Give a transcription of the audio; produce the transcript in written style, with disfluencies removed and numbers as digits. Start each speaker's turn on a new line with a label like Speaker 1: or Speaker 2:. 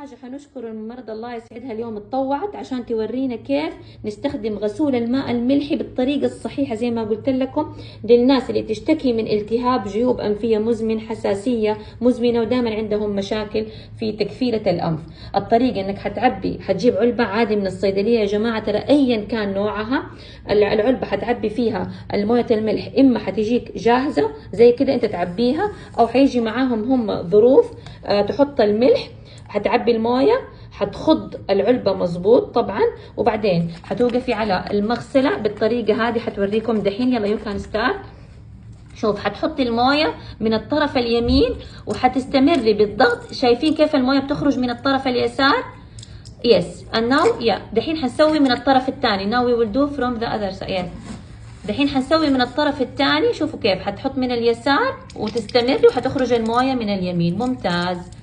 Speaker 1: حاجة حنشكر الممرضة الله يسعدها اليوم اتطوعت عشان تورينا كيف نستخدم غسول الماء الملحي بالطريقة الصحيحة زي ما قلت لكم للناس اللي تشتكي من التهاب جيوب أنفية مزمن، حساسية مزمنة، ودائما عندهم مشاكل في تكفيرة الأنف. الطريقة انك حتجيب علبة عادي من الصيدلية يا جماعة، ترى ايا كان نوعها العلبة حتعبي فيها الموية الملح، اما حتجيك جاهزة زي كده انت تعبيها، او حيجي معاهم هم ظروف تحط الملح، حتعبي المويه، حتخض العلبه مظبوط طبعا، وبعدين حتوقفي على المغسله بالطريقه هذه. حتوريكم دحين، يلا يو كان ستارت. شوف، حتحطي المويه من الطرف اليمين وحتستمري بالضغط. شايفين كيف المويه بتخرج من الطرف اليسار؟ يس and now دحين حنسوي من الطرف الثاني. now we will do from the other side. yes. دحين حنسوي من الطرف الثاني. شوفوا كيف حتحط من اليسار وتستمري وحتخرج المويه من اليمين. ممتاز.